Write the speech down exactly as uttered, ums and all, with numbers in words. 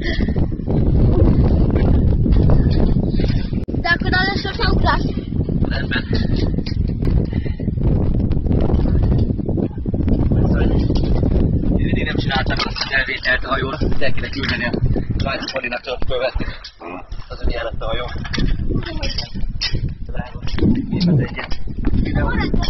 De akkor először te ugrasz. Rendben. Én nem csináltam azt az elvételt a hajóra, hogy el kéne küldeni a Svájci Polinak, tudod, fölvetni az önjárat a hajó. Én az egyet videót.